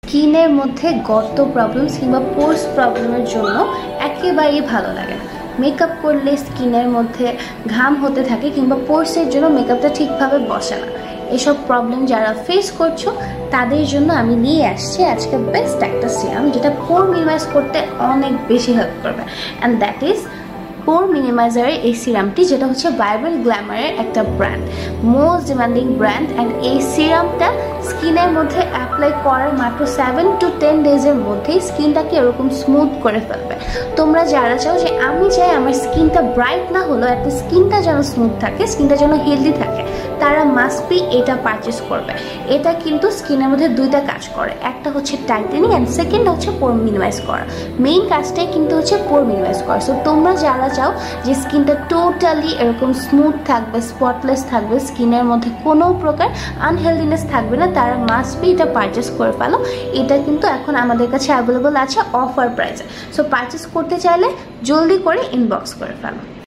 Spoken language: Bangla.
স্কিনের মধ্যে গর্ত প্রবলেমস কিংবা পোর্স প্রবলেমের জন্য একেবারেই ভালো লাগে না। মেকআপ করলে স্কিনের মধ্যে ঘাম হতে থাকে কিংবা পোর্সের জন্য মেকআপটা ঠিকভাবে বসে না। এসব প্রবলেম যারা ফেস করছো তাদের জন্য আমি নিয়ে আসছি আজকে বেস্ট একটা সিরাম, যেটা পোর মিনিমাইজ করতে অনেক বেশি হেল্প করবে। অ্যান্ড দ্যাট ইজ পোর মিনিমাইজারের এই সিরামটি, যেটা হচ্ছে ভাইব্রেন্ট গ্ল্যামারের একটা brand, most demanding brand. And এই সিরামটা স্কিনের মধ্যে অ্যাপ্লাই করার মাত্র 7 to 10 ডেজের মধ্যেই স্কিনটাকে এরকম স্মুথ করে ফেলবে। তোমরা যারা চাও যে আমি চাই আমার স্কিনটা ব্রাইট না হলেও একটা স্কিনটা যেন স্মুথ থাকে, স্কিনটা যেন হেলদি থাকে, তারা মাস্ট বি এটা পারচেস করবে। এটা কিন্তু স্কিনের মধ্যে দুইটা কাজ করে, একটা হচ্ছে টাইটেনিং অ্যান্ড সেকেন্ড হচ্ছে পোর মিনিমাইজ করা। মেইন কাজটাই কিন্তু হচ্ছে পোর মিনিমাইজ করা। সো তোমরা যারা চাও যে স্কিনটা টোটালি এরকম স্মুথ থাকবে, স্পটলেস থাকবে, স্কিনের মধ্যে কোনো প্রকার আনহেলদিনেস থাকবে না, তারা মাস্ট বি এটা পারচেস করে ফেলো। এটা কিন্তু এখন আমাদের কাছে অ্যাভেলেবল আছে অফার প্রাইসে। সো পারচেস করতে চাইলে জলদি করে ইনবক্স করে ফেলো।